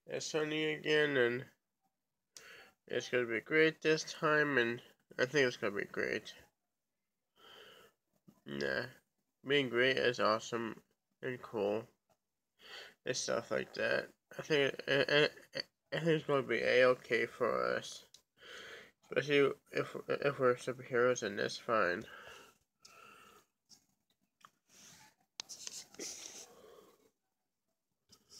it's sunny again, and it's gonna be great this time, and I think it's gonna be great. Yeah, being great is awesome and cool and stuff like that. I think it's gonna be a-okay for us, especially if we're superheroes, and that's fine.